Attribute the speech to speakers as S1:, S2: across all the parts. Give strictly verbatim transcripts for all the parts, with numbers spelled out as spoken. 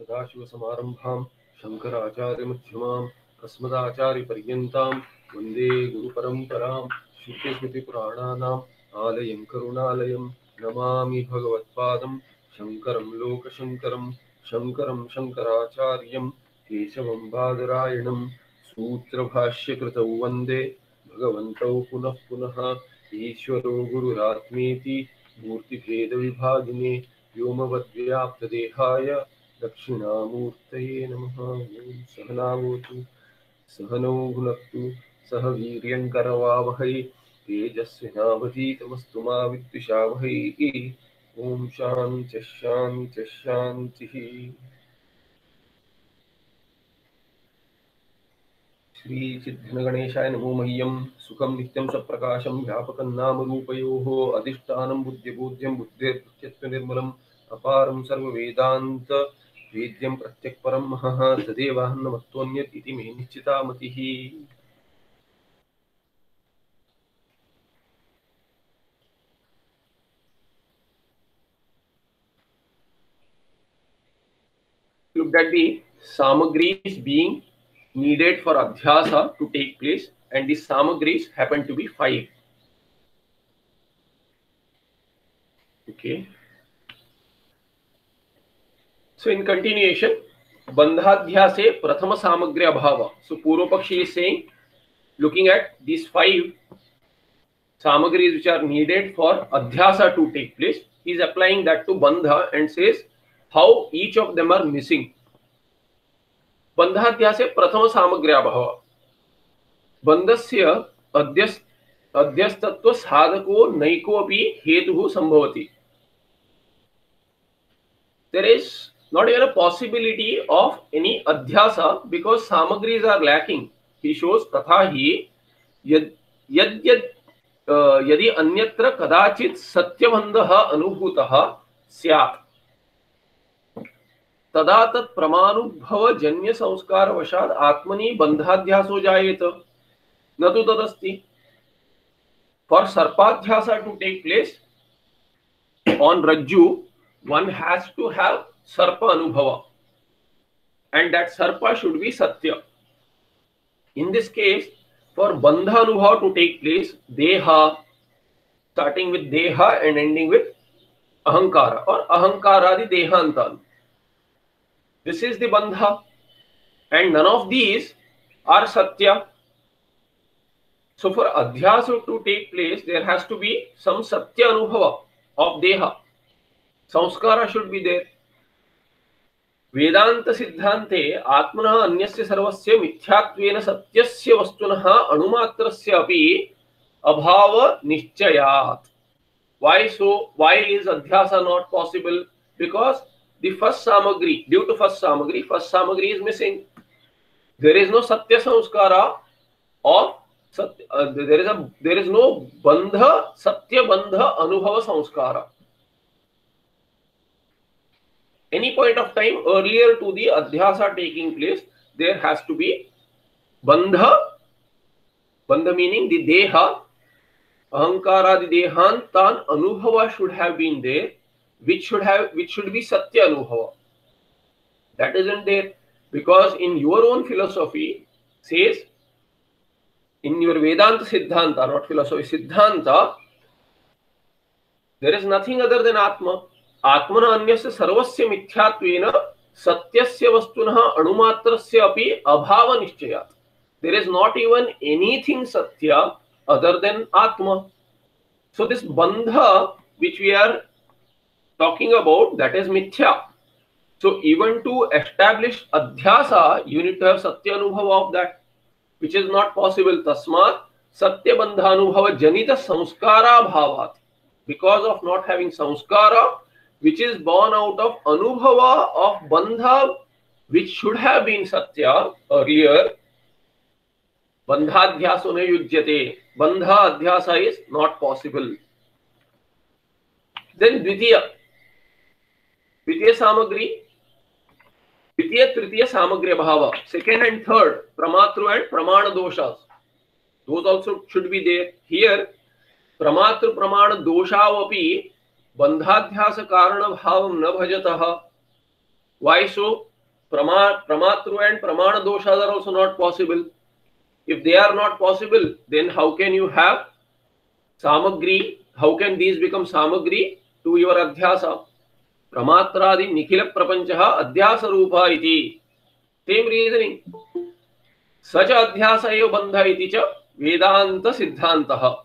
S1: सदाशिवसमारम्भां शङ्कराचार्यमध्यमाम् अस्मदाचार्यपर्यन्तां वन्दे गुरुपरम्परां श्रुतिस्मृतिपुराणानाम् आलयं करुणालयं नमामि भगवत्पादं शङ्करं लोकशङ्करं शङ्करं शङ्कराचार्यं केशवं बादरायणं सूत्रभाष्यकृतौ वन्दे भगवन्तौ पुनः पुनः ईश्वरो गुरुरात्मेति मूर्तिभेदविभागिने व्योमवद्व्याप्तदेहाय दक्षिणामूर्तये नमः। ॐ सहनावतु सहनौ भुनक्तु सह वीर्यङ्करवावहै तेजस्विनावधीतमस्तु मा विद्विषावहै। ॐ शान्तिः शान्तिः शान्तिः। श्रीचिद्घनगणेशाय नमो मह्यं सुखं नित्यं सप्रकाशं व्यापकं नामरूपयोः अधिष्ठानं बुद्धिबोध्यं बुद्धिर्नित्यत्वनिर्मलम् अपारं सर्ववेदान्त वेद्यं प्रत्यक्परं महः तदेवाहन्नमत्वन्यत् इति मे निश्चिता मतिः। Look at the samagris being needed for adhyasa to take place, and these samagris happen to be five. Okay. So in continuation, bandhadhyase prathama samagri abhava. So Purvapakshi is saying, looking at these five samagris which are needed for adhyasa to take place, he is applying that to bandha and says how each of them are missing. बंधाध्यासे प्रथम सामग्र्याभाव बंधस्य अध्यस् अध्यस्तत्व साधको नैको अपि हेतुः संभवति. There is not even a possibility of any adhyasa because samagris are lacking. He shows तथा ही यद यद यद यदि अन्यत्र कदाचित सत्यबन्धः अनुभूतः स्यात् तदा तत् प्रमानुभव जन्य संस्कार वशात् आत्मनि बंधाध्यासो जायेत न तु तदस्ति. For sarpadhyasa to take place on rajju, one has to have sarpa anubhava, and that sarpa should be satya. In this case, for bandha anubhava to take place, deha, starting with deha and ending with ahankara or ahankaradi dehantan, this is the bandha, and none of these are satya. So for adhyasa to take place, there has to be some satya anubhava of deha. Samskara should be there. Vedanta siddhante atmanah anyasya sarvasya mithyattvena satyasya vastunah anumatrasya api abhava nischayat. Why so? Why is adhyasa not possible? Because the first samagri, due to first samagri, first samagri is missing. There is no satya samskara of satya, uh, there is a there is no bandha satya bandha anubhava samskara. Any point of time earlier to the adhyasa taking place, there has to be bandha, bandha meaning the deha, ahankara the dehantan anubhava should have been there, which should have which should be satya anubhava. That isn't there because in your own philosophy says, in your Vedanta Siddhanta, not philosophy, Siddhanta, there is nothing other than Atma. Atmana anyasya sarvasya mithyattvena satyasya vastunah anumatrasya api abhava nischayat. There is not even anything satya other than Atma. So this bandha which we are talking about, that is mithya. So even to establish adhyasa, you need to have satya anubhava of that, which is not possible. Tasmat satya bandha anubhava janita samskara bhavat. Because of not having samskara, which is born out of anubhava of bandha, which should have been satya earlier, bandhadhyaso na yujyate. Bandha adhyasa is not possible. Then dvitiya. Dvitiya samagri, Dvitiya Tritiya samagri bhava, second and third, pramatru and pramana doshas, those also should be there. Here, pramatru pramana doshavapi bandhadhyasa karana bhavam na bhajatah. Why so? Prama, Pramatru and Pramana doshas are also not possible. If they are not possible, then how can you have Samagri? How can these become Samagri to your Adhyasa? Pramatradi Nikhila Prapanchaha Adhyasa Rupa iti. Same reasoning. Such Adhyasa eva bandha iti cha Vedanta Siddhantaha.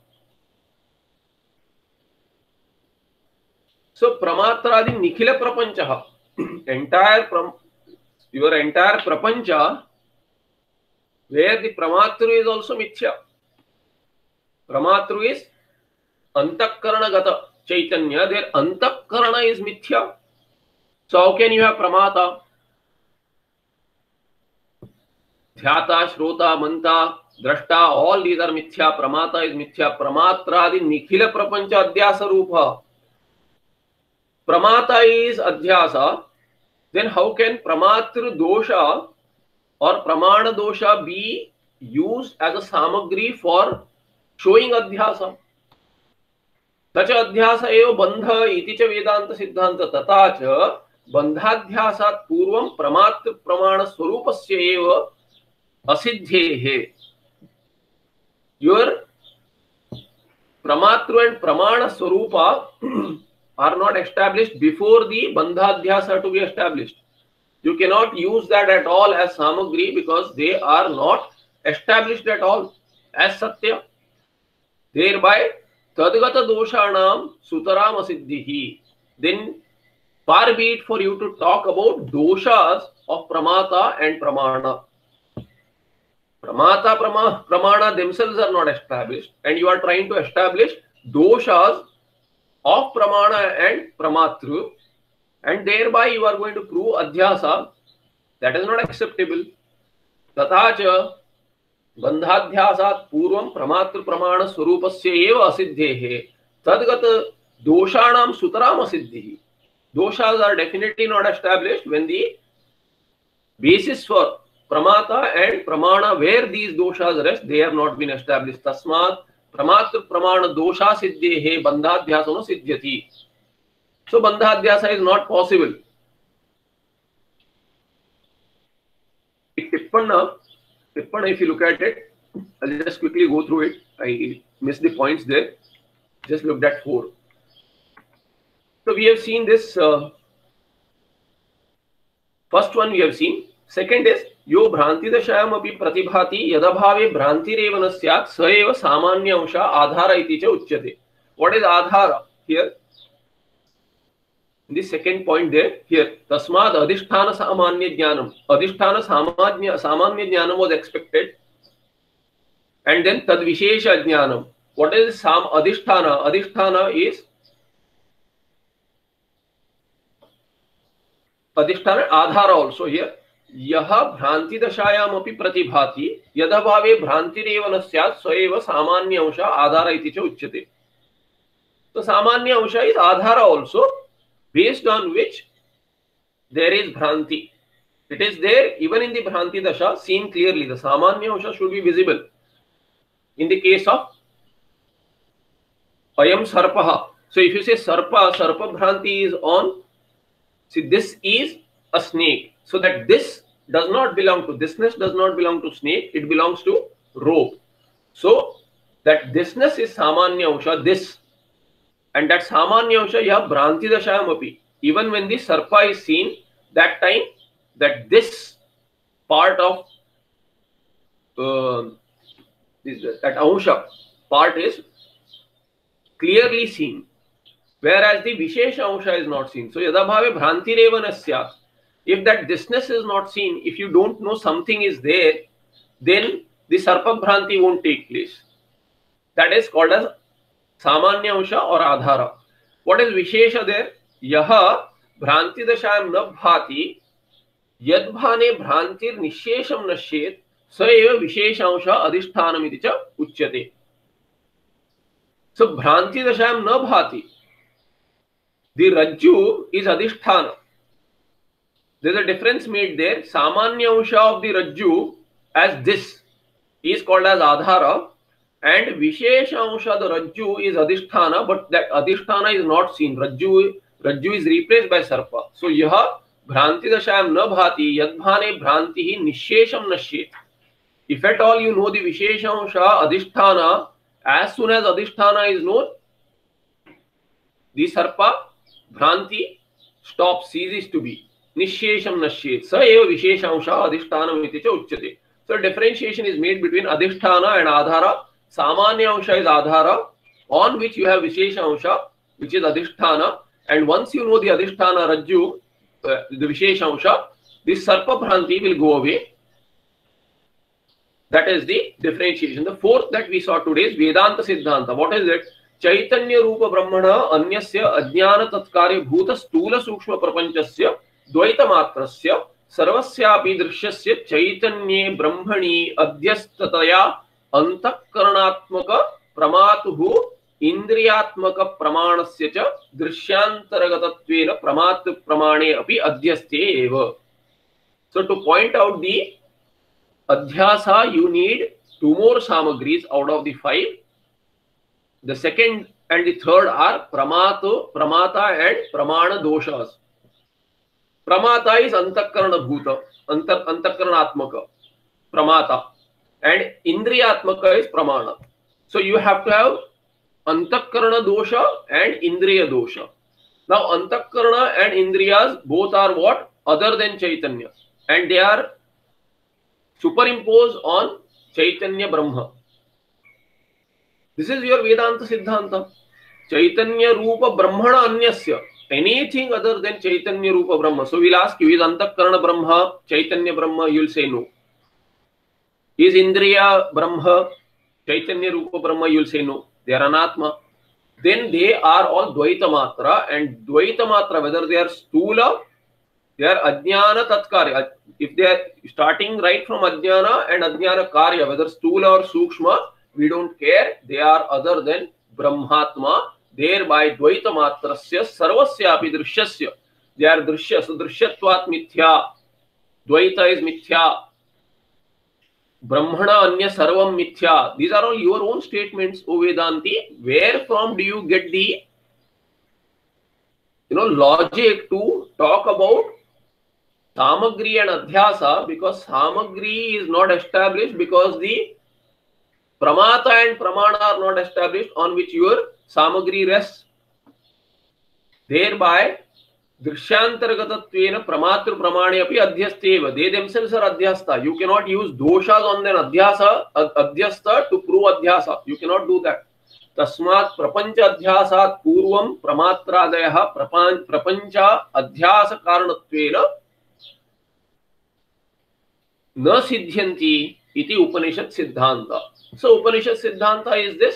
S1: So Pramatradi Nikhila Prapanchaha, entire pram, your entire Prapancha, where the Pramatru is also Mithya. Pramatru is Antakarana Gata Chaitanya, their Antakarana is Mithya. So how can you have Pramata? Dhyata, Shrota, Manta, Drashta, all these are Mithya. Pramata is Mithya. Pramatradi Nikhila Prapancha Adhyasa Rupa. Pramata is Adhyasa. Then how can Pramatru Dosha or Pramana Dosha be used as a Samagri for showing Adhyasa? Such Adhyasa eva bandha iti cha Vedanta Siddhanta tata cha bandhadhyasat purvam Pramatru Pramana Swarupasya eva asiddhehe. Your Pramatru and Pramana Swarupa are not established before the bandhadhyasa to be established. You cannot use that at all as Samagri because they are not established at all as Satya. Thereby, Tadgata doshanam sutaram asiddhihi. Then, far be it for you to talk about doshas of Pramata and Pramana. Pramata, Prama, Pramana themselves are not established, and you are trying to establish doshas of Pramana and Pramatru, and thereby you are going to prove Adhyasa. That is not acceptable. Tatacha bandhadhyasat purvam Pramatru Pramana Swarupasya eva asiddhehe tadgata doshanam sutaram asiddhihi. Doshas are definitely not established when the basis for Pramata and Pramana, where these doshas rest, they have not been established. Tasmat Pramatru Pramana dosha siddhehe bandhadhyasano siddhyati. So bandhadhyasa is not possible. Tippanna, Tippanna, if you look at it, I'll just quickly go through it. I missed the points there. Just looked at four. So we have seen this. Uh, first one we have seen. Second is यो भ्रांति दशायाम अपि प्रतिभाति यदभावे भ्रांतिरेव न स्यात् स एव सामान्य अंश आधार इति च उच्यते. What is Aadhaar here? The second point there here. Tasmad adhisthana samanya jnanam. Adhisthana samanya samanya jnanam was expected, and then tad vishesha jnanam. What is sam adhisthana? Adhisthana is adhisthana adhara also here. यह भ्रांति दशायाम अपि प्रतिभाति यदभावे भ्रांतिरेव न स्यात् स एव सामान्य अंश आधार इति च उच्यते. So सामान्य अंश is Aadhaar also, based on which there is bhranti. It is there even in the bhranti dasha, seen clearly. The samanya ansha should be visible. In the case of ayam sarpaha, so if you say sarpa, sarpa bhranti is on, see this is a snake. So that this does not belong to, thisness does not belong to snake, it belongs to rope. So that thisness is samanya ansha, this. And that samanya ansha yaha bhranti dashayam api. Even when the sarpa is seen, that time that this part of uh, this, that ansha part is clearly seen, whereas the vishesha ansha is not seen. So yadabhave bhranti reva na syat. If that thisness is not seen, if you don't know something is there, then the sarpa bhranti won't take place. That is called as samanya ansha or adhara. What is vishesha there? Yaha bhranti dashayam na bhati yadbhane bhrantir nishesham nashet sa eva vishesha ansha adhishthanam iti cha uchyate. So bhranti dashayam na bhati. The rajju is adhisthana. There is a difference made there. Samanya ansha of the rajju as this is called as adhara, and vishesha ansha the rajju is adhisthana, but that adhisthana is not seen. Rajju, rajju is replaced by sarpa. So yaha भ्रांति दशायां न भाति यद्भाने भ्रांति ही निशेषम नश्येत. If at all you know the visheshansha adhisthana, as soon as adhisthana is known, the sarpa bhranti stops, ceases to be. Nishesham nashyet. Sa eva visheshansha adhisthana iti cha uchyate. So differentiation is made between adhisthana and adhara. Samanya ansha is adhara, on which you have visheshansha, which is adhisthana. And once you know the adhisthana rajju, uh, the visheshansha, this sarpa bhranti will go away. That is the differentiation. The fourth that we saw today is Vedanta Siddhanta. What is it? Chaitanya Rupa Brahmana Anyasya Ajnana Tatkarya Bhuta Stula Sukshma Prapanchasya Dvaita Matrasya Sarvasyapi Drishyasya Chaitanya Brahmani Adhyastataya Antakarnatmaka Pramatuhu Indriyatmaka Pramanasya Cha Drishyantaragatvatvena Pramatu Pramane Api Adhyaste Eva. So to point out the Adhyasa, you need two more samagris out of the five. The second and the third are Pramata, Pramata and Pramana doshas. Pramata is Antakarana Bhuta, Antar, Antakaranaatmaka, Pramata. And Indriyatmaka is Pramana. So you have to have Antakarana dosha and Indriya dosha. Now Antakarana and Indriyas both are what? Other than Chaitanya. And they are superimposed on Chaitanya Brahma. This is your Vedanta Siddhanta. Chaitanya Rupa Brahmana Anyasya. Anything other than Chaitanya Rupa Brahma. So we'll ask you, is Antakarana Brahma Chaitanya Brahma? You'll say no. Is Indriya Brahma Chaitanya Rupa Brahma? You'll say no. They are Anatma. Then they are all Dvaita Matra, and Dvaita Matra, whether they are Stula, they are Ajnana Tatkarya. If they are starting right from Ajnana and Ajnana Karya, whether Stula or Sukshma, we don't care. They are other than Brahmatma. Thereby Dvaita Matrasya Sarvasyapi Drishyasya. They are Drishya. So Drishyatvat Mithya. Dvaita is Mithya. Brahmana Anya Sarvam Mithya. These are all your own statements, O Vedanti. Where from do you get the you know logic to talk about Samagri and Adhyasa? Because Samagri is not established because the Pramata and Pramana are not established on which your Samagri rests. Thereby, Drishyantaragatvatvena Pramatru Pramane api Adhyasteva. They themselves are Adhyasta. You cannot use doshas on their Adhyasa, Adhyasta to prove Adhyasa. You cannot do that. Tasmat Prapancha Adhyasat Purvam Pramatradaya Prapancha Adhyasa Karanatvena Na Siddhyanti iti Upanishad Siddhanta. So Upanishad Siddhanta is this.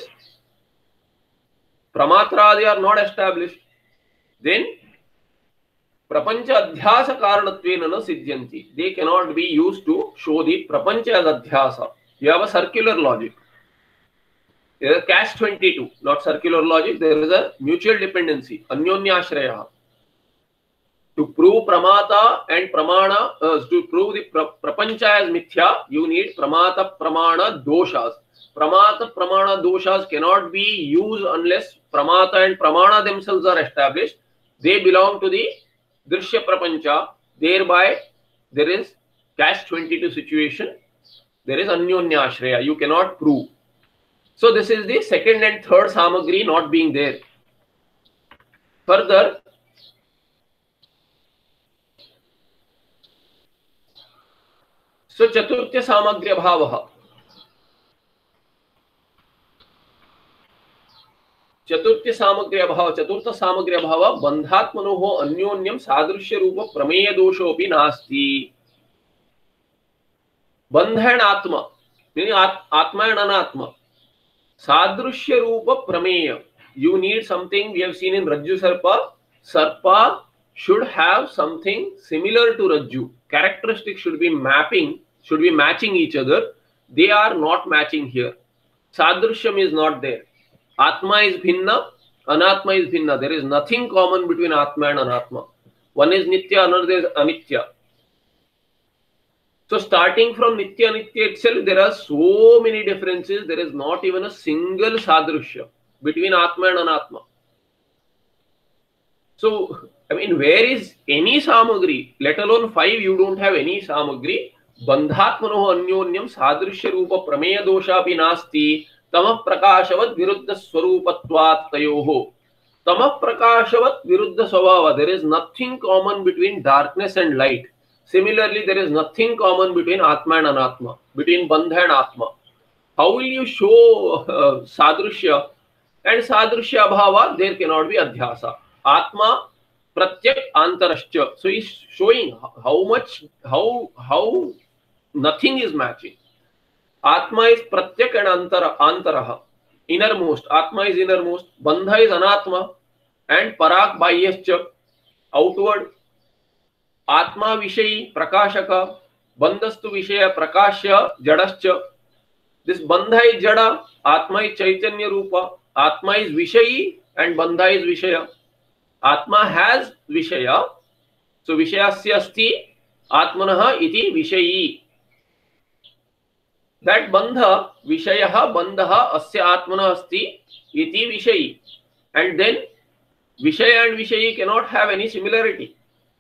S1: Pramatradi are not established. Then Prapancha Adhyasa Karanatvena na Siddhyanti. They cannot be used to show the Prapancha as Adhyasa. You have a circular logic. There is a catch twenty-two, not circular logic. There is a mutual dependency. Anyonyashraya. To prove Pramata and Pramana, uh, to prove the pra Prapancha as Mithya, you need Pramata Pramana doshas. Pramata Pramana doshas cannot be used unless Pramata and Pramana themselves are established. They belong to the Drishya Prapancha. Thereby, there is catch twenty-two situation. There is Anyonyashraya. You cannot prove. So this is the second and third Samagri not being there. Further, so Chaturthya Samagri Bhavaha. Chaturthya Samagri Abhava, Chaturtha Samagri Abhava, Bandhatmanoho Anyonyam Sadrishya Rupa Prameya Doshopi Nasti. Bandha and Atma, meaning Atma and Anatma. Sadrishya Rupa Prameya. You need something we have seen in Rajju Sarpa. Sarpa should have something similar to Rajju. Characteristics should be mapping, should be matching each other. They are not matching here. Sadrishyam is not there. Atma is Bhinna, Anatma is Bhinna. There is nothing common between Atma and Anatma. One is Nitya, another is Anitya. So starting from Nitya Nitya itself, there are so many differences. There is not even a single Sadrishya between Atma and Anatma. So I mean, where is any samagri, let alone five, you don't have any samagri. Bandhatmano anyonyam sadrishya rupa prameya dosha api nasti tamah prakashavat viruddha swarupatvat tayoho. Tamah prakashavat viruddha swabhava. There is nothing common between darkness and light. Similarly, there is nothing common between Atma and Anatma, between Bandha and Atma. How will you show uh, sadrishya? And sadrishya bhava, there cannot be adhyasa. Atma pratyak antarascha. So he's showing how much, how, how nothing is matching. Atma is pratyak and antara, antaraha. Innermost. Atma is innermost. Bandha is anatma. And parak bahyascha. Outward. Atma vishayi prakashaka. Bandhastu vishaya prakashya jadascha. This bandha is jada. Atma is chaitanya rupa. Atma is vishayi and bandha is vishaya. Atma has vishaya. So vishayasya asti atmanaha iti vishayi. That bandha, vishayaha bandhaha asya atmana asti iti vishayi. And then vishaya and vishayi cannot have any similarity.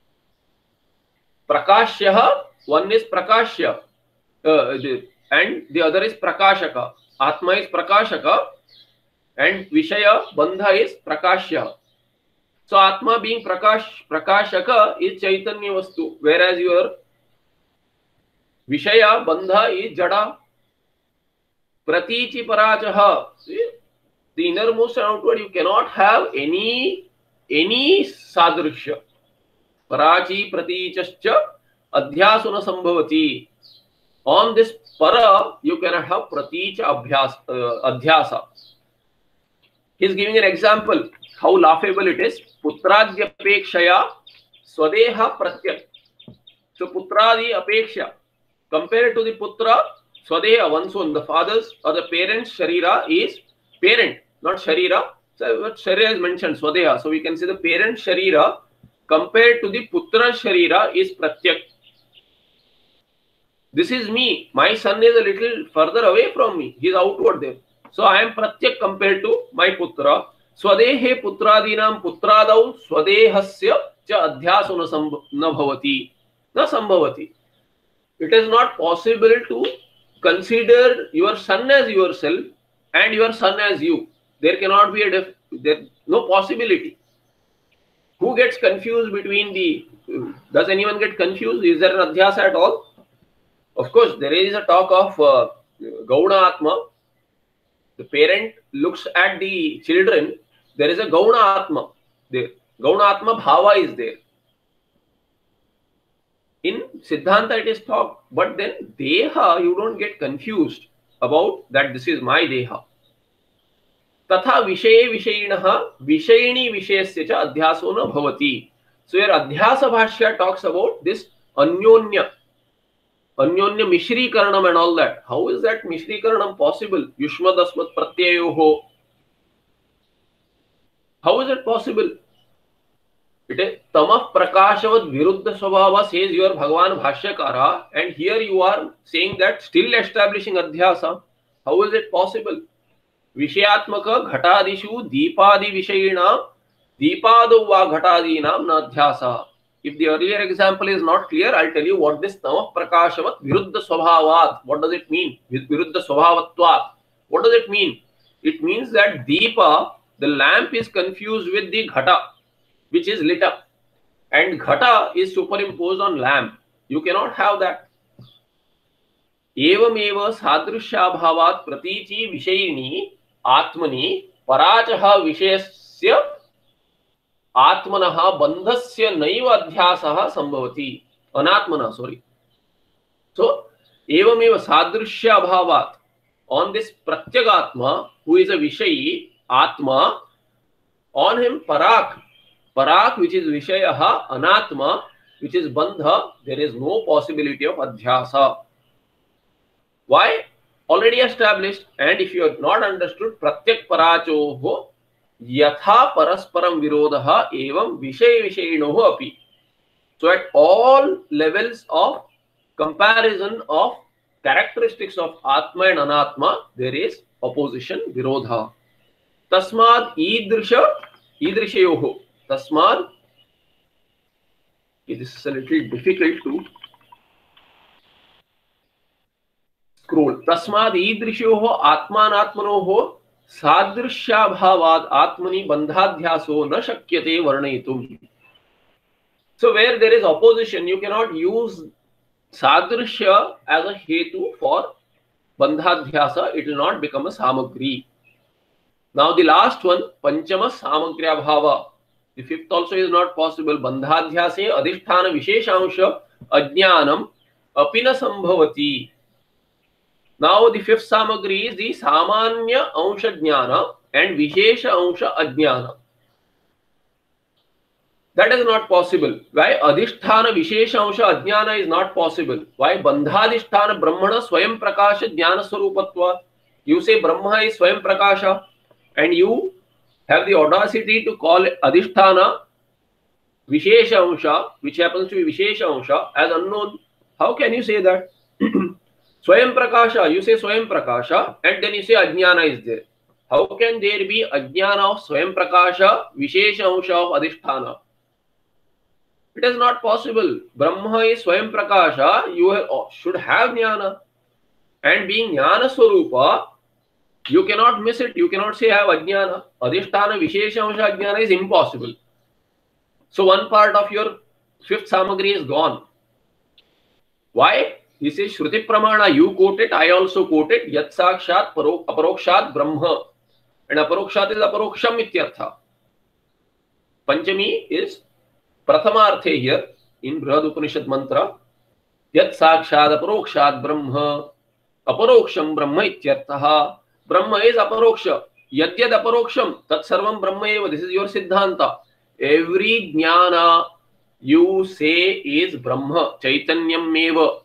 S1: Prakashyaha, one is prakashya uh, and the other is prakashaka. Atma is prakashaka and vishaya bandha is prakashya. So Atma being prakash prakashaka is chaitanya vastu, whereas your vishaya bandha is jada. Pratichi parachaha. The innermost and outward, you cannot have any any sadrishya. Parachi pratichascha adhyasuna sambhavati. On this para, you cannot have praticha abhyas, uh, adhyasa. He is giving an example how laughable it is. Putradya apekshaya swadeha pratyak. So putradi apeksha, compared to the putra, swadeha, one's own, the father's or the parent's sharira is parent, not sharira. So what sharira is mentioned, swadeha. So we can say the parent sharira compared to the putra sharira is pratyak. This is me. My son is a little further away from me. He is outward there. So I am pratyak compared to my putra. Swadehe putradinam putradau swadehasya cha adhyasuna na bhavati. Na sambhavati. It is not possible to consider your son as yourself and your son as you. There cannot be a def there no possibility. Who gets confused between the? Does anyone get confused? Is there an adhyasa at all? Of course, there is a talk of uh, Gauna Atma. The parent looks at the children. There is a Gauna Atma there. Gauna Atma Bhava is there. In Siddhanta it is talked, but then Deha, you don't get confused about that this is my Deha. Tatha Vishaye Vishayinaha Vishayini Vishayasya cha adhyaso na bhavati. So your Adhyasa Bhashya talks about this Anyonya. Anyonya Mishri Karanam and all that. How is that Mishri Karanam possible? Yushmad Asmat Pratyayoho. How is it possible? It is Tamah Prakashavat Viruddha Swabhava, says your Bhagavan Bhashyakara, and here you are saying that still establishing Adhyasa. How is it possible? Vishayatmaka Ghatadishu Deepadi Vishayina Deepadu Va Ghatadinam na Adhyasa. If the earlier example is not clear, I'll tell you what this Tamah Prakashavat Viruddha Swabhavat. What does it mean? Viruddha Swabhavatvat. What does it mean? It means that Deepa, the lamp, is confused with the Ghata, which is lit up, and Ghata is superimposed on lamp. You cannot have that. Evam eva sadrishya bhavat pratichi vishayini atmani parachaha vishayasya atmanaha bandhasya naiva adhyasaha sambhavati. Anatmana, sorry. So, evam eva sadrishya bhavat, on this pratyagatma, who is a vishayi, atma, on him parak, parak which is vishayaha, anatma which is bandha, there is no possibility of adhyasa. Why? Already established. And if you have not understood, pratyak parachoho yatha parasparam virodaha evam vishay vishayinoho api. So at all levels of comparison of characteristics of atma and anatma, there is opposition, virodha. Tasmad idrisha idrishayoho. Tasmad This is a little difficult to scroll. तस्माद् ईदृशयोः आत्मानात्मनोः सादृश्याभावात् आत्मनि बन्धाध्यासो न शक्यते वर्णयितुम्. So where there is opposition, you cannot use sadrishya as a hetu for bandhadhyasa. It will not become a samagri. Now the last one, panchama samagriya bhava. The fifth also is not possible. Bandhadhyase adhisthana visheshansha ajnanam apina sambhavati. Now the fifth samagri is the samanya ansha jnana and vishesha ansha ajnana. That is not possible. Why? Adhisthana vishesha ansha ajnana is not possible. Why? Bandhadhisthana brahmana swayam prakasha jnana swarupatva. You say Brahma is swayam prakasha and you have the audacity to call adhisthana vishesha ansha, which happens to be vishesha ansha, as unknown. How can you say that? Swayam prakasha, you say swayam prakasha and then you say ajnana is there. How can there be ajnana of swayam prakasha, vishesha ansha of adhisthana? It is not possible. Brahma is swayam prakasha, you have, should have jnana. And being jnana swarupa, you cannot miss it. You cannot say I have ajnana. Adhisthana vishesha ansha ajnana is impossible. So one part of your fifth samagri is gone. Why? He says Shruti Pramana, you quote it, I also quote it. Yat sakshat aparokshat brahma. And aparokshat is aparoksham ityartha. Panchami is Prathamarthe here in Brihad Upanishad mantra. Yat sakshat aparokshat brahma. Aparoksham brahma ityartha. Brahma is aparoksha. Yad yad aparoksham tat sarvam brahma eva. This is your siddhanta. Every jnana you say is brahma. Chaitanyam eva.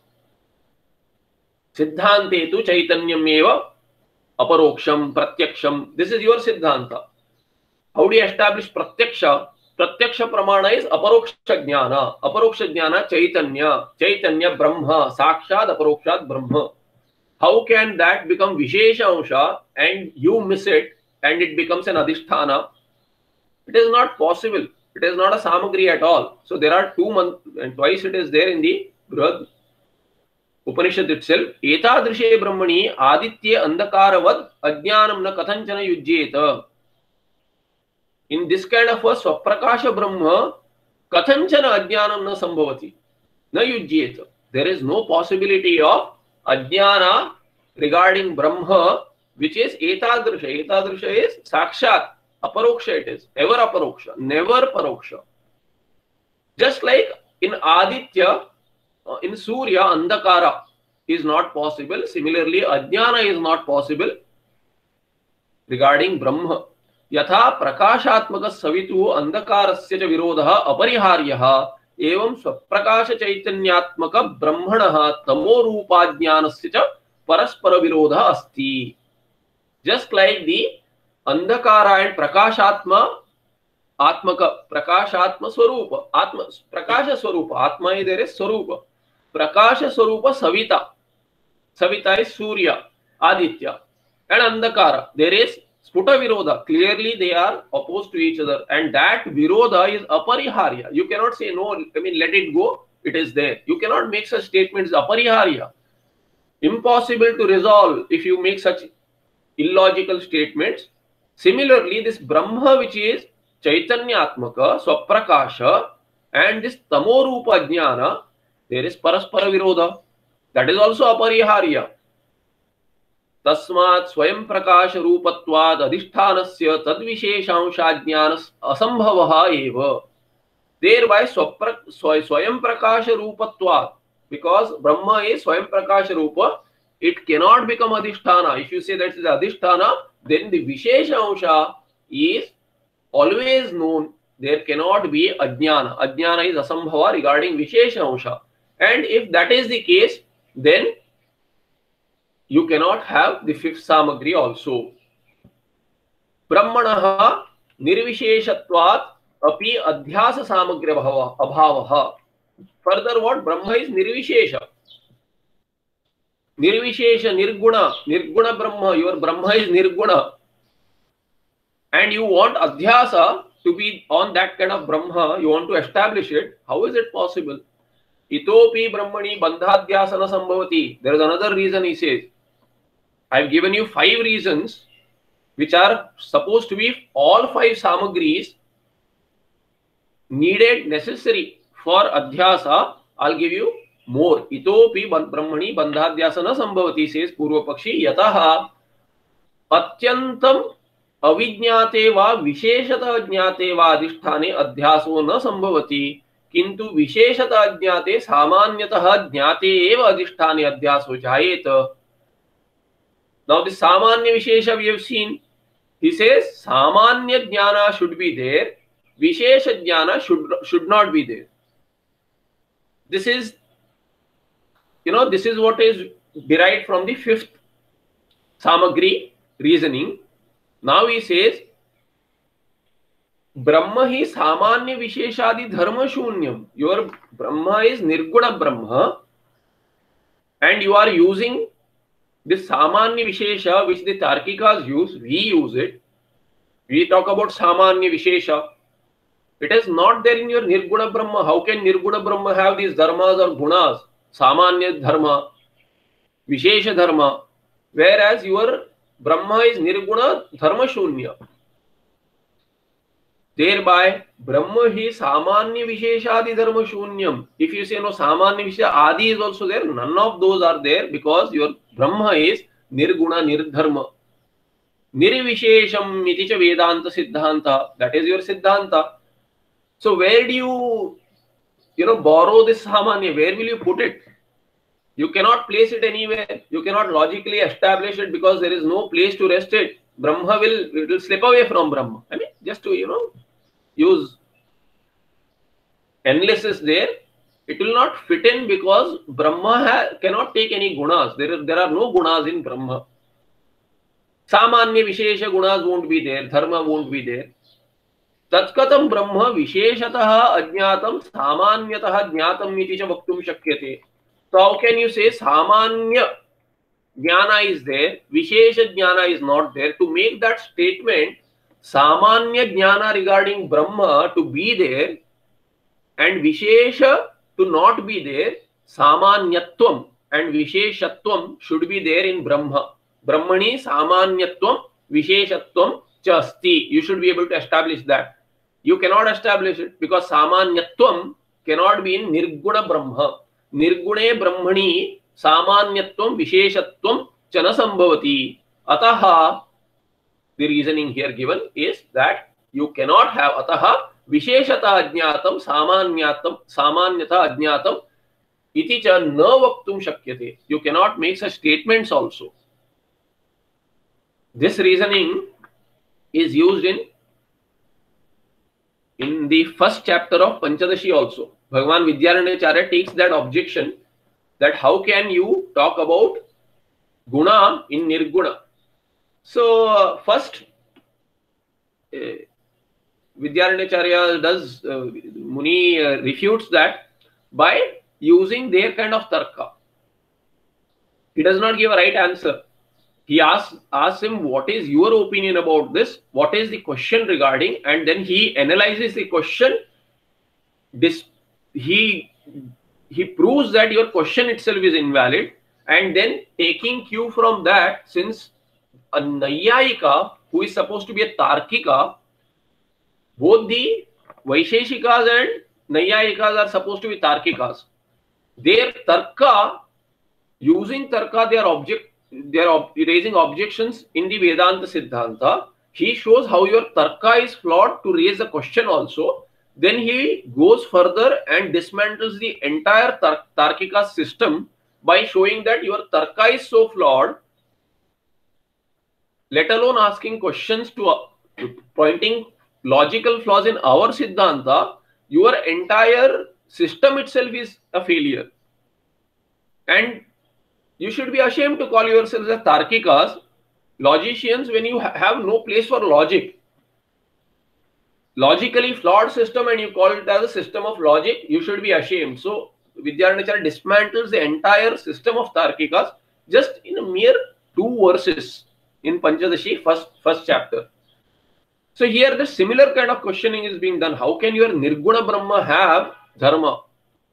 S1: Siddhante tu chaitanyam eva aparoksham pratyaksham. This is your siddhanta. How do you establish pratyaksha? Pratyaksha pramana is aparoksha jnana. Aparoksha jnana chaitanya. Chaitanya brahma. Sakshat aparokshat brahma. How can that become vishesha ansha and you miss it and it becomes an adhisthana? It is not possible. It is not a samagri at all. So there are two months and twice it is there in the Brihad Upanishad itself. Etadrishe brahmani aditya andakaravad ajnanam na kathanchana yujyeta. In this kind of a swaprakasha brahma, kathanchana ajnanam na sambhavati. Na yujyeta. There is no possibility of ajnana regarding brahma, which is etadrisha. Etadrisha is sakshat. Aparoksha it is. Ever aparoksha. Never paroksha. Just like in Aditya, Uh, in Surya, Andakara is not possible. Similarly, Ajnana is not possible regarding Brahma. Yatha prakashatmaka savitu andakarasya cha virodha apariharyaha evam swaprakasha chaitanyatmaka brahmanaha tamo rupajnanasya cha paraspara virodha asti. Just like the Andakara and Prakashatma Atmaka, Prakashatma Swarupa, Atma, Prakasha Swarupa, Atma is there is Swarupa. Prakasha Swarupa Savita. Savita is Surya, Aditya. And Andakara, there is Sputa Virodha. Clearly they are opposed to each other. And that Virodha is Apariharya. You cannot say no, I mean let it go, it is there. You cannot make such statements, Apariharya. Impossible to resolve if you make such illogical statements. Similarly, this Brahma which is Chaitanyatmaka, Swaprakasha, and this Tamorupa Jnana, there is Paraspara Virodha. That is also Apariharya. Tasmat Swayam Prakasha Rupatvad Adhishthanasya Tadvisheshansha Jnanas Asambhavaha Eva. Thereby Swayam Prakasha Rupatvad, because Brahma is Swayam Prakasha Rupa, it cannot become Adhisthana. If you say that is Adhisthana, then the Visheshansha is always known. There cannot be Ajnana. Ajnana is Asambhava regarding Visheshansha. And if that is the case, then you cannot have the fifth samagri also. Brahmanaha nirvisheshatvat api adhyasa samagri abhavaha. Further what? Brahma is nirvishesha. Nirvishesha, nirguna, nirguna Brahma. Your Brahma is nirguna. And you want adhyasa to be on that kind of Brahma, you want to establish it, how is it possible? Itopi Brahmani bandhadhyasana sambhavati. There is another reason he says. I have given you five reasons which are supposed to be all five samagris needed, necessary for adhyasa. I'll give you more. Itopi Brahmani bandhadhyasana sambhavati, says Purva Pakshi, yataha atyantam अविज्ञाते वा विशेषतः ज्ञाते वा अधिष्ठाने अध्यासो न संभवति, किंतु विशेषतः ज्ञाते सामान्यतः ज्ञाते एव अधिष्ठाने अध्यासो जायेत. Now this samanya vishesha we have seen. He says samanya jnana should be there, vishesha jnana should should not be there. This is, you know, this is what is derived from the fifth samagri reasoning. Now he says, Brahma hi samanya visheshadi dharma shunyam. Your Brahma is nirguna Brahma, and you are using this samanya vishesha which the Tarkikas use. We use it. We talk about samanya vishesha. It is not there in your nirguna Brahma. How can nirguna Brahma have these dharmas or gunas? Samanya dharma, vishesha dharma. Whereas your Brahma is nirguna dharma shunya. Thereby, Brahma hi samanya visheshadi dharma shunyam. If you say no, samanya vishesha adi is also there, none of those are there because your Brahma is nirguna nirdharma. Nirvishesham iti cha Vedanta siddhanta. That is your siddhanta. So where do you, you know, borrow this samanya? Where will you put it? You cannot place it anywhere. You cannot logically establish it because there is no place to rest it. Brahma will, it will slip away from Brahma. I mean, just to, you know, use endless is there. It will not fit in because Brahma ha cannot take any gunas. There are, there are no gunas in Brahma. Samanya vishesha gunas won't be there. Dharma won't be there. Tatkatam Brahma visheshataha ajñatam samanyataha jñatam iti cha vaktum shakyate. So how can you say samanya jnana is there, vishesha jnana is not there? To make that statement, samanya jnana regarding Brahma to be there and vishesha to not be there, samanyatvam and visheshatvam should be there in Brahma. Brahmani samanyatvam visheshatvam chasti. You should be able to establish that. You cannot establish it because samanyatvam cannot be in nirguna Brahma. Nirgune Brahmani samanyatvam visheshatvam chana sambhavati. Ataha, the reasoning here given is that you cannot have ataha visheshata ajñatam samanyatam samanyata ajñatam iti cha na vaktum shakyate. You cannot make such statements also. This reasoning is used in in the first chapter of Panchadashi also. Bhagavan Vidyaranyacharya takes that objection that how can you talk about guna in nirguna. So uh, first uh, Vidyaranyacharya does, uh, Muni uh, refutes that by using their kind of tarka. He does not give a right answer. He asks, asks him, what is your opinion about this? What is the question regarding? And then he analyzes the question. This, he, he proves that your question itself is invalid. And then taking cue from that, since a Nayayika, who is supposed to be a Tarkika, both the Vaisheshikas and Nayayikas are supposed to be Tarkikas. Their Tarka, using Tarka, they are object, they are ob raising objections in the Vedanta Siddhanta. He shows how your Tarka is flawed to raise a question also. Then he goes further and dismantles the entire tar Tarkika system by showing that your Tarka is so flawed, let alone asking questions to uh, pointing logical flaws in our Siddhanta, your entire system itself is a failure. And you should be ashamed to call yourselves as Tarkikas, logicians, when you ha have no place for logic. Logically flawed system and you call it as a system of logic, you should be ashamed. So Vidyaranyacharya dismantles the entire system of Tarkikas just in a mere two verses in Panchadashi, first, first chapter. So here the similar kind of questioning is being done. How can your Nirguna Brahma have dharma?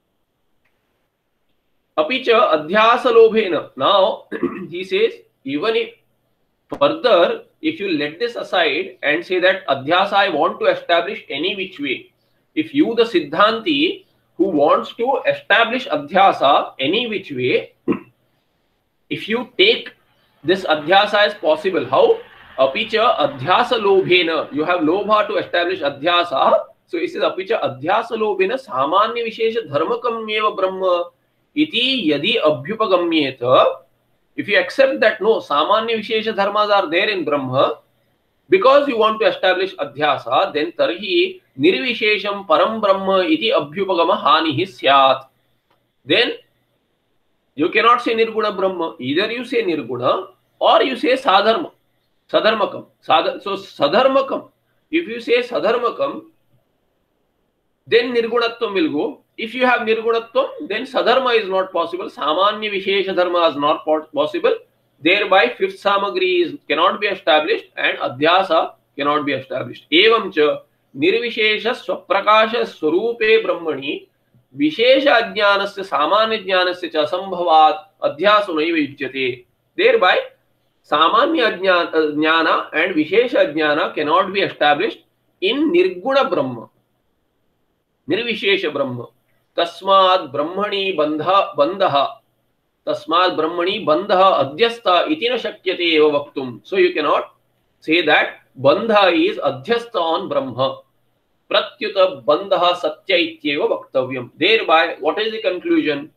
S1: Apicha adhyasalobhena. Now he says, even if further, if you let this aside and say that adhyasa I want to establish any which way, if you the Siddhanti who wants to establish adhyasa any which way, if you take this adhyasa as possible, how? Apicha adhyasa lobhena, you have lobha to establish adhyasa. So it says apicha adhyasa lobhena samanya vishesha dharmakamyeva brahma iti yadi abhyupagamyeta. If you accept that no, samanya vishesha dharmas are there in Brahma, because you want to establish adhyasa, then tarhi nirvishesham param brahma iti abhyupagama hanihi syat. Then you cannot say nirguna Brahma. Either you say nirguna or you say sadharma, sadharmakam. Sadh so sadharmakam. If you say sadharmakam, then nirgunatvam will go. If you have nirgunatvam, then sadharma is not possible. Samanya vishesha dharma is not possible. Thereby, fifth samagri is, cannot be established and adhyasa cannot be established. Evam cha nirvishesha swaprakasha swarupe brahmani vishesha ajnanasya samanya jnanasya cha asambhavat adhyaso naiva yujyate. Thereby, samanya jnana and vishesha jnana cannot be established in nirguna Brahma, nirvishesha Brahma. Tasmad brahmani bandha bandha tasmad brahmani bandha adhyastha iti na shakyate eva vaktum. So you cannot say that bandha is adhyastha on Brahma. Pratyuta bandha satya ityeva vaktavyam. Thereby, what is the conclusion?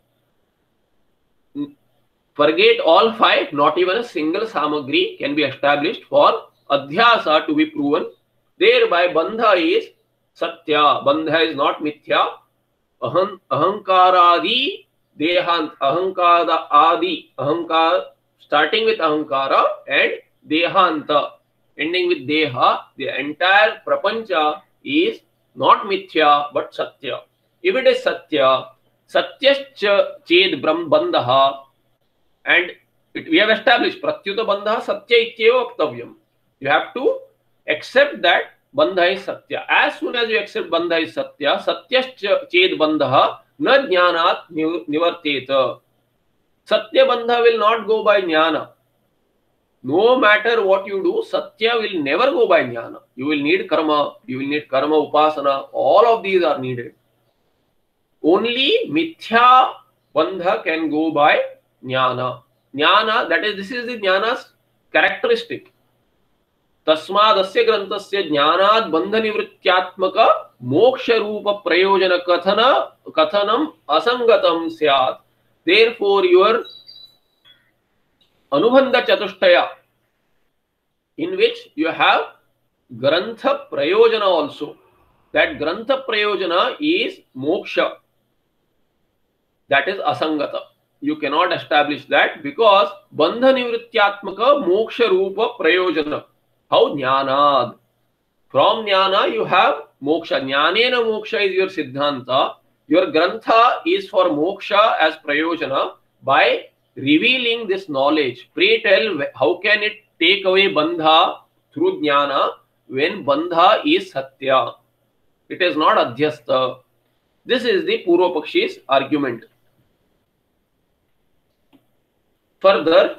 S1: Forget all five, not even a single samagri can be established for adhyasa to be proven. Thereby, bandha is satya. Bandha is not mithya. Aham, ahankaradi dehant, ahankara adi, ahankara starting with ahankara and dehanta ending with deha. The entire prapancha is not mithya but satya. If it is satya, satyascha ched brahm bandha, and it, we have established pratyuta bandha satya ityeva vaktavyam. You have to accept that bandha is satya. As soon as you accept bandha is satya, satyascha ched bandha na jnanat nivarteta. Satya bandha will not go by jnana. No matter what you do, satya will never go by jnana. You will need karma, you will need karma upasana, all of these are needed. Only mithya bandha can go by jnana. Jnana, that is, this is the jnana's characteristic. तस्मादस्य ग्रंथस्य ज्ञानात् बंध निवृत्त्यात्मक मोक्ष रूप प्रयोजन कथन कथनम असंगतम स्यात्. Therefore, your anubandha chatustaya, in which you have grantha prayojana also, that grantha prayojana is moksha, that is asangata. You cannot establish that because bandha nivrittyatmaka moksha rupa prayojana. How? Jnanad. From jnana you have moksha. Jnanena moksha is your siddhanta. Your grantha is for moksha as prayojana. By revealing this knowledge, pray tell, how can it take away bandha through jnana when bandha is satya? It is not adhyastha. This is the Purva Pakshi's argument. Further,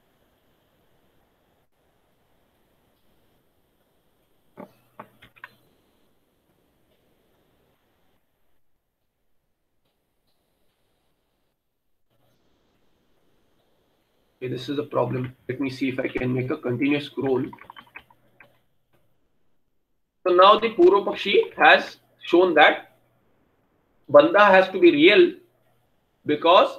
S1: okay, this is a problem. Let me see if I can make a continuous scroll. So now the Purva Pakshi has shown that bandha has to be real because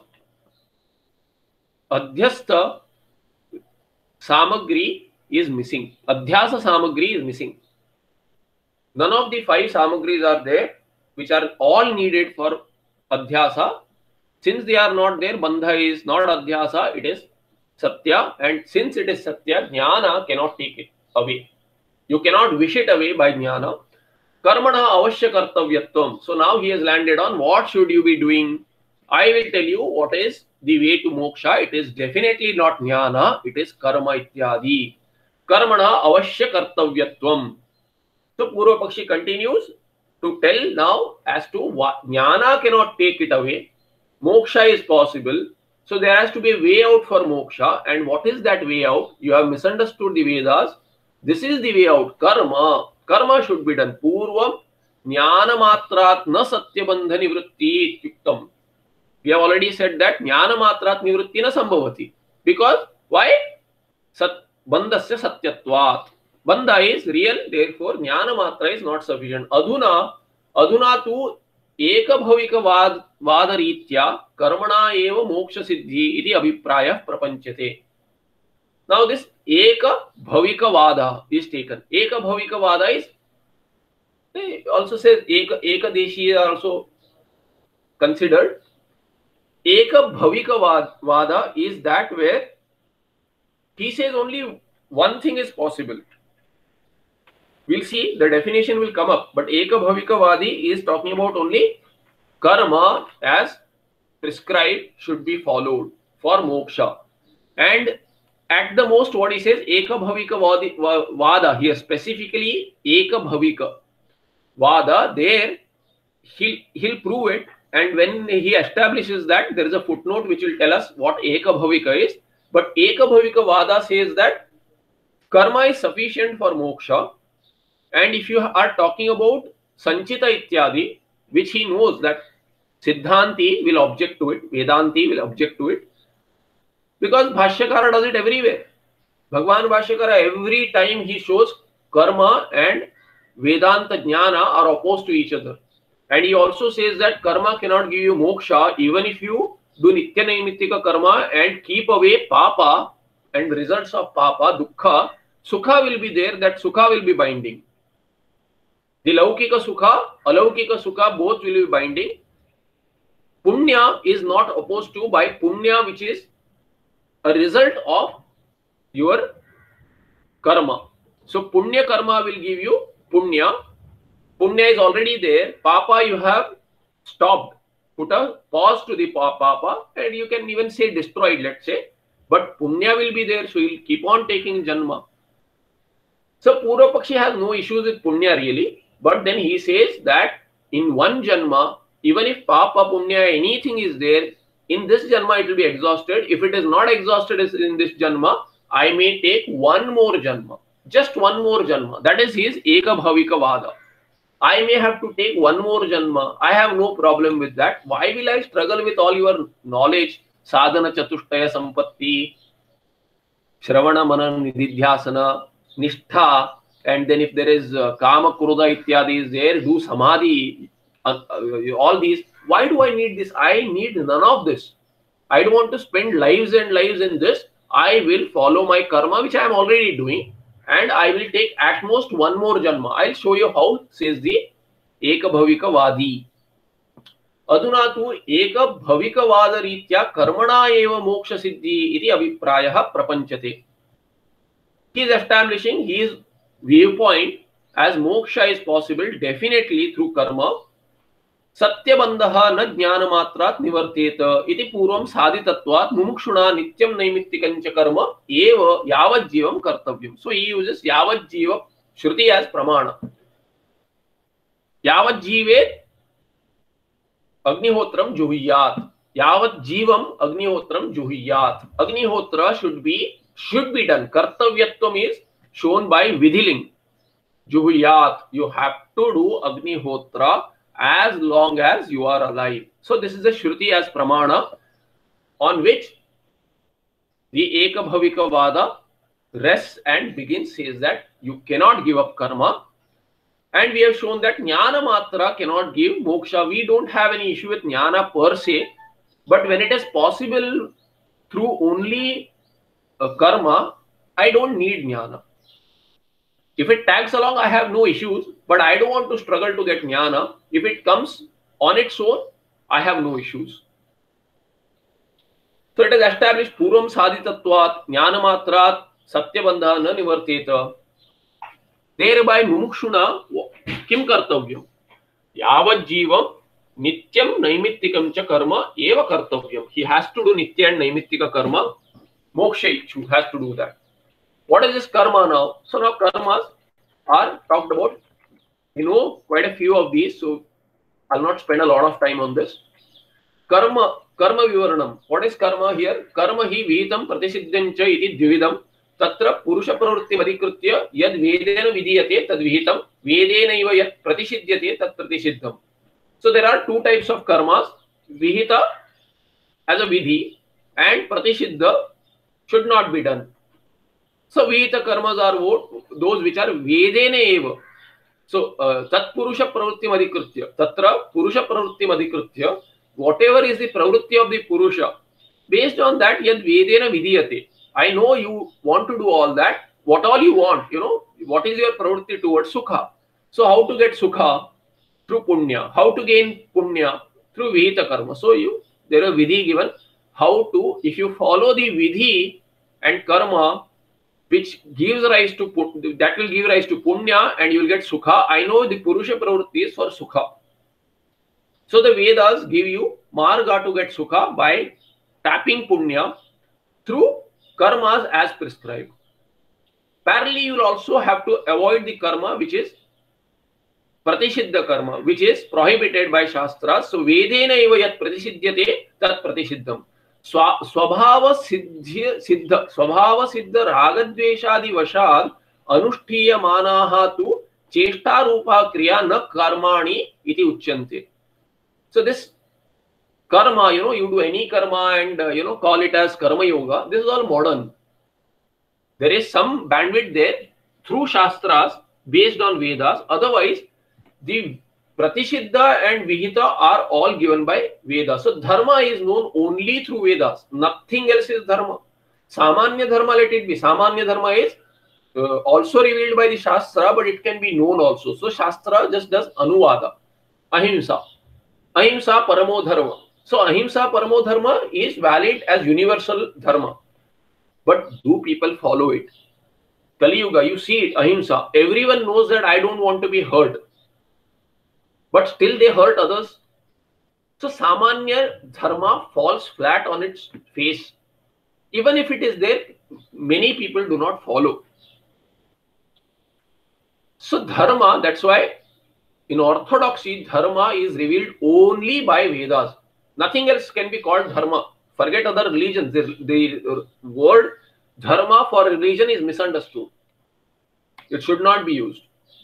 S1: adhyastha samagri is missing. Adhyasa samagri is missing. None of the five samagris are there, which are all needed for adhyasa. Since they are not there, bandha is not adhyasa, it is satya, and since it is satya, jnana cannot take it away. You cannot wish it away by jnana. Karmana avashya kartavyatvam. So now he has landed on what should you be doing. I will tell you what is the way to moksha. It is definitely not jnana, it is karma ityadi. Karmana avashya kartavyatvam. So Purva Pakshi continues to tell now as to what jnana cannot take it away. Moksha is possible. So there has to be a way out for moksha. And what is that way out? You have misunderstood the Vedas. This is the way out. Karma. Karma should be done. Purvam jnana matrat na satyabandha nivritti ityuktam. We have already said that jnana matrat nivritti na sambhavati. Because why? Sat bandhasya satyatvat. Bandha is real, therefore jnana matra is not sufficient. Adhuna, adhuna tu eka bhavika vad vada ritya karmana eva moksha siddhi iti abhiprayah prapanchate. Now this eka bhavika vada is taken. Eka bhavika vada is, also says eka eka deshi is also considered. Eka bhavika vada is that where he says only one thing is possible. We'll see, the definition will come up, but Eka Bhavika Vadi is talking about only karma as prescribed should be followed for moksha. And at the most what he says, Eka Bhavika Vadi, Vada, here specifically Eka Bhavika Vada, there he'll, he'll prove it, and when he establishes that, there is a footnote which will tell us what Eka Bhavika is. But Eka Bhavika Vada says that karma is sufficient for moksha. And if you are talking about Sanchita Ityadi, which he knows that Siddhanti will object to it, Vedanti will object to it, because Bhashyakara does it everywhere. Bhagwan Bhashyakara, every time he shows karma and Vedanta Jnana are opposed to each other. And he also says that karma cannot give you moksha even if you do Nitya Naimittika karma and keep away papa and results of papa, dukkha, sukha will be there, that sukha will be binding. The Laukika Sukha, Alaukika Sukha, both will be binding. Punya is not opposed to by Punya, which is a result of your karma. So Punya karma will give you Punya. Punya is already there. Papa you have stopped. Put a pause to the Papa, and you can even say destroyed, let's say. But Punya will be there, so you will keep on taking Janma. So Purva Pakshi has no issues with Punya really. But then he says that in one Janma, even if Papa, Punya, anything is there, in this Janma it will be exhausted. If it is not exhausted in this Janma, I may take one more Janma. Just one more Janma. That is his Eka Bhavika Vada. I may have to take one more Janma. I have no problem with that. Why will I struggle with all your knowledge? Sadhana Chatushtaya Sampatti, Shravana Manan Nididhyasana, Nishtha. And then if there is uh, Kama Krodha Ityadi is there, do Samadhi, uh, uh, all these. Why do I need this? I need none of this. I don't want to spend lives and lives in this. I will follow my karma, which I am already doing. And I will take at most one more Janma. I'll show you how, says the Eka Bhavika Vadi. Adhuna tu Eka Bhavika Vada Ritya Karmana eva Moksha Siddhi iti abhiprayah prapanchate. He is establishing his viewpoint as moksha is possible definitely through karma. Satyabandha na jnana matrat nivarteta iti purvam sadhitatvat mumukshuna nityam naimittikancha karma eva yavat jivam kartavyam. So he uses yavat jiva shruti as pramana. Yavat jive agnihotram juhiyat. Yavat jivam agnihotram juhiyat. Agnihotra should be should be done. Kartavyatvam is shown by vidhiling. Juhiyat, you have to do Agnihotra as long as you are alive. So this is a Shruti as Pramana on which the Eka Bhavika Vada rests and begins, says that you cannot give up karma. And we have shown that Jnana Matra cannot give moksha. We don't have any issue with Jnana per se, but when it is possible through only uh, karma, I don't need Jnana. If it tags along, I have no issues, but I don't want to struggle to get Jnana. If it comes on its own, I have no issues. So it is established Purvam Sadhitatvat, Jnana Matrat, Satyabandha na Nivarteta. Thereby Mumukshuna Kim Kartavyam. Yavat Jivam Nityam Naimittikam cha Karma Eva Kartavyam. He has to do Nitya and Naimittika Karma. Moksha Ichu has to do that. What is this karma now? So now karmas are talked about You know quite a few of these, so I'll not spend a lot of time on this. Karma, karma vivaranam. What is karma here? Karma hi vihitam pratisiddham cha iti dvividam. Tatra purusha pravritti adhikritya yad vedena vidiyate tad vihitam vedena iva yad pratishidyate tad pratisiddham. So there are two types of karmas: vihita as a vidhi and pratisiddha should not be done. So vihita karmas are those which are vedena eva. So uh, tat purusha pravritti adhikritya. Tatra purusha pravritti adhikritya. Whatever is the pravritti of the purusha, based on that yad vedena vidiyate. I know you want to do all that. What all you want, you know, what is your pravritti towards sukha? So how to get sukha? Through punya. How to gain punya? Through vihita karma. So you there are vidhi given. How to, if you follow the vidhi and karma, which gives rise to that will give rise to punya, and you will get sukha. I know the purusha pravritti is for sukha. So the Vedas give you marga to get sukha by tapping punya through karmas as prescribed. Parallelly, you will also have to avoid the karma which is pratisiddha karma, which is prohibited by Shastras. So vedena eva yat pratisiddhyate tat pratisiddham. Swabhava siddha siddha swabhava siddha ragadveshadi vashad anushtiya manaha tu cheshta rupa kriya na karmani iti uchyante. So this karma, you know, you do any karma and uh, you know, call it as karma yoga. This is all modern. There is some bandwidth there through Shastras based on Vedas. Otherwise, the Pratisiddha and Vihita are all given by Vedas. So dharma is known only through Vedas. Nothing else is dharma. Samanya dharma, let it be. Samanya dharma is uh, also revealed by the Shastra, but it can be known also. So Shastra just does anuvada. Ahimsa. Ahimsa paramo dharma. So ahimsa paramo dharma is valid as universal dharma. But do people follow it? Kali Yuga, you see it, ahimsa. Everyone knows that I don't want to be hurt. But still they hurt others. So samanya dharma falls flat on its face. Even if it is there, many people do not follow. So dharma, that's why in orthodoxy, dharma is revealed only by Vedas. Nothing else can be called dharma. Forget other religions. The, the word dharma for religion is misunderstood. It should not be used.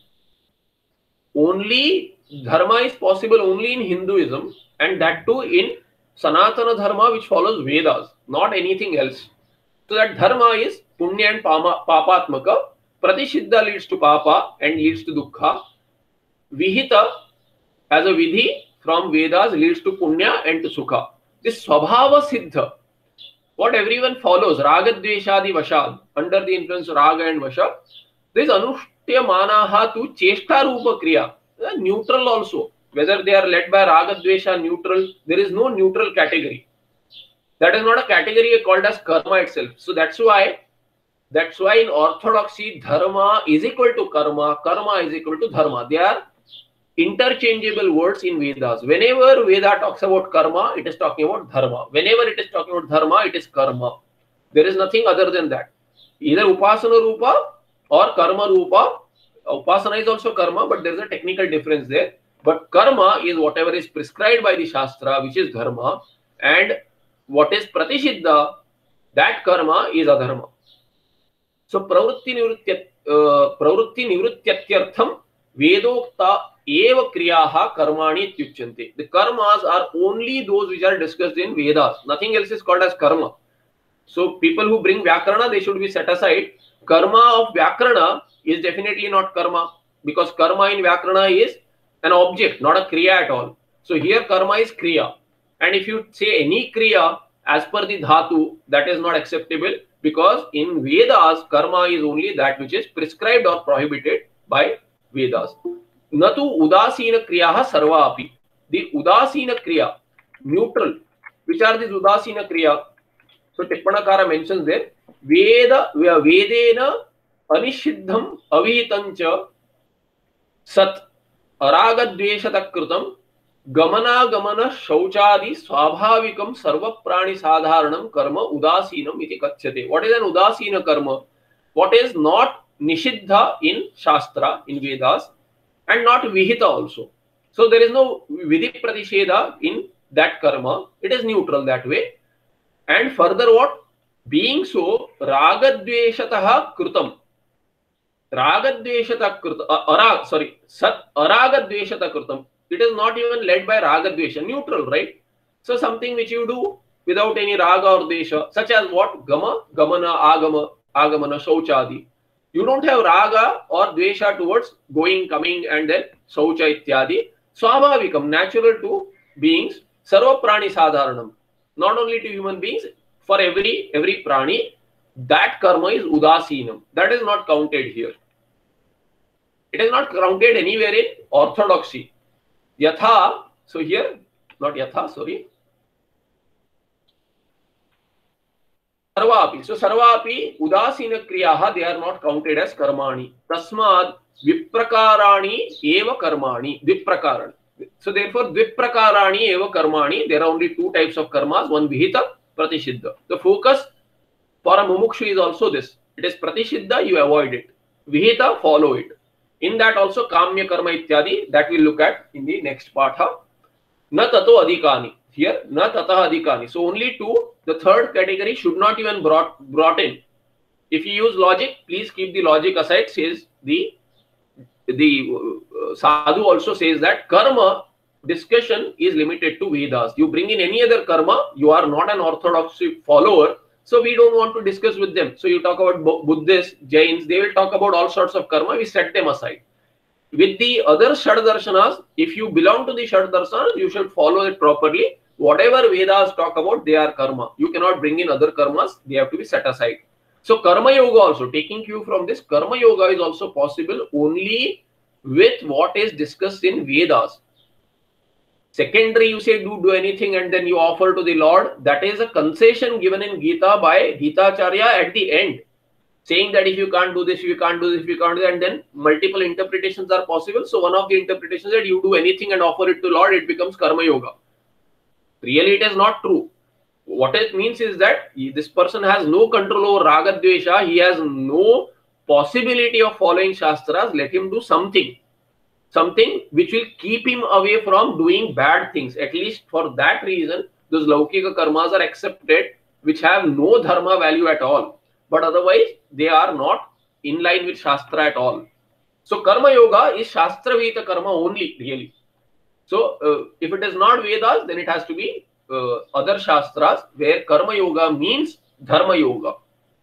S1: Only dharma is possible only in Hinduism, and that too in Sanatana dharma, which follows Vedas, not anything else. So that dharma is punya and papatmaka. Pratisiddha leads to papa and leads to dukkha. Vihita as a vidhi from Vedas leads to punya and to sukha. This swabhava siddha, what everyone follows, raga dveshadi vashad, under the influence of raga and vasha, this anushtiya manaha tu cheshta rupa kriya, neutral also. Whether they are led by raga dvesha neutral, there is no neutral category. That is not a category called as karma itself. So that's why, that's why in orthodoxy, dharma is equal to karma, karma is equal to dharma. They are interchangeable words in Vedas. Whenever Veda talks about karma, it is talking about dharma. Whenever it is talking about dharma, it is karma. There is nothing other than that. Either upasana rupa or karma rupa. Upasana is also karma, but there is a technical difference there. But karma is whatever is prescribed by the Shastra, which is dharma, and what is pratisiddha, that karma is adharma. So pravritti nivrityat uh, pravritti nivrityatyartham vedokta eva kriyaha karmani ityuchyante. The karmas are only those which are discussed in Vedas. Nothing else is called as karma. So people who bring Vyakarana, they should be set aside. Karma of Vyakarana is definitely not karma, because karma in Vyakarana is an object, not a kriya at all. So here karma is kriya. And if you say any kriya as per the dhatu, that is not acceptable, because in Vedas, karma is only that which is prescribed or prohibited by Vedas. Natu udasina kriyaha sarva api. The udasina kriya, neutral. Which are these udasina kriya? So Tippanakara mentions there, Veda, Vedena anishiddham avihitancha sat aragadveshatakrutam gamana gamana shauchadi swabhavikam sarva prani sadharanam karma udasinam iti kachyate. What is an udasina karma? What is not nishiddha in Shastra, in Vedas, and not vihita also. So there is no vidhi pratisheda in that karma. It is neutral that way. And further what? Being so, ragadveshataha krutam. Ragadveshata krutam. Uh, ara, sorry. Sat aragadveshata krutam. It is not even led by ragadvesha. Neutral, right? So something which you do without any raga or desha, such as what? Gama, gamana, agama, agamana, shauchadi. You don't have raga or dvesha towards going, coming, and then shaucha ityadi. Swabhavikam, natural to beings. Sarva prani sadharanam. Not only to human beings, for every every prani, that karma is udasinam. That is not counted here. It is not counted anywhere in orthodoxy. Yatha, so here, not yatha, sorry. Sarvapi. So sarvapi udasina kriyaha, they are not counted as karmani. Tasmad viprakarani eva karmani. Viprakarani. So therefore, viprakarani eva karmani. There are only two types of karmas. One vihita, pratisiddha. The focus for a mumukshu is also this. It is pratisiddha, you avoid it. Vihita, follow it. In that also kamya karma ityadi, that we'll look at in the next partha. Na tato adhikani. Here, na tataha adhikani. So only two. The third category should not even brought brought in. If you use logic, please keep the logic aside. Says the the uh, sadhu also says that karma discussion is limited to Vedas. You bring in any other karma, you are not an orthodox follower. So we don't want to discuss with them. So you talk about Buddhists, Jains, they will talk about all sorts of karma. We set them aside. With the other Shad Darshanas, if you belong to the Shad Darshanas, you should follow it properly. Whatever Vedas talk about, they are karma. You cannot bring in other karmas. They have to be set aside. So Karma Yoga also, taking cue from this, Karma Yoga is also possible only with what is discussed in Vedas. Secondary, you say do do anything and then you offer to the Lord. That is a concession given in Gita by Gitacharya at the end, saying that if you can't do this, you can't do this, if you can't do that, and then multiple interpretations are possible. So one of the interpretations that you do anything and offer it to Lord, it becomes Karma Yoga. Really, it is not true. What it means is that this person has no control over Raga Dvesha. He has no possibility of following Shastras. Let him do something. Something which will keep him away from doing bad things. At least for that reason, those Laukika karmas are accepted, which have no dharma value at all. But otherwise, they are not in line with Shastra at all. So Karma Yoga is Shastra Vita karma only, really. So uh, if it is not Vedas, then it has to be uh, other Shastras where Karma Yoga means Dharma Yoga.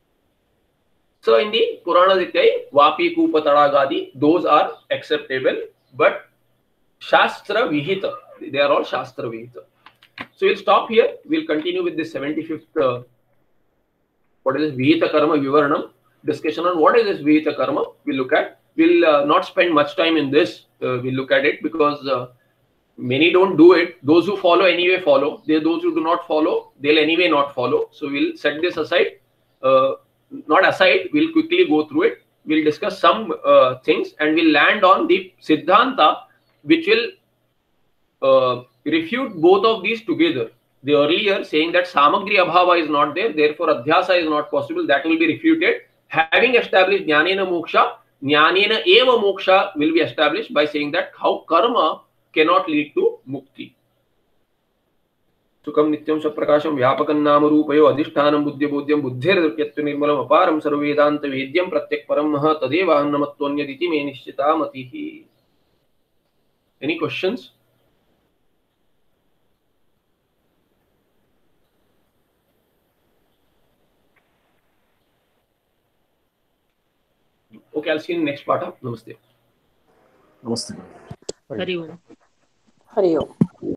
S1: So in the Purana Dityai, Vapi, Kupa, Tadagadi, those are acceptable. But Shastra Vihita, they are all Shastra Vihita. So we'll stop here. We'll continue with the seventy-fifth, uh, what is this Vihita Karma Vivaranam, discussion on what is this Vihita Karma. We'll look at. We'll uh, not spend much time in this. Uh, we'll look at it because uh, many don't do it. Those who follow anyway follow. They, those who do not follow, they'll anyway not follow. So we'll set this aside. Uh, not aside, we'll quickly go through it. We'll discuss some uh, things and we'll land on the Siddhanta, which will uh, refute both of these together. The earlier saying that Samagri Abhava is not there, therefore Adhyasa is not possible, that will be refuted. Having established Jnanena Moksha, Jnanena Eva Moksha will be established by saying that how karma cannot lead to mukti. Sukam nityam saprakasham vyapakam nama rupayo adhishthanam buddhyabodhyam buddhirdyatva nirmalam aparam sarvedanta vedyam pratyak param maha tadeva annamattvanyaditi me nishchita matihi. Any questions? Okay, I'll see you in the next part. Namaste.
S2: Namaste.
S3: Hari Om.
S4: Hari Om.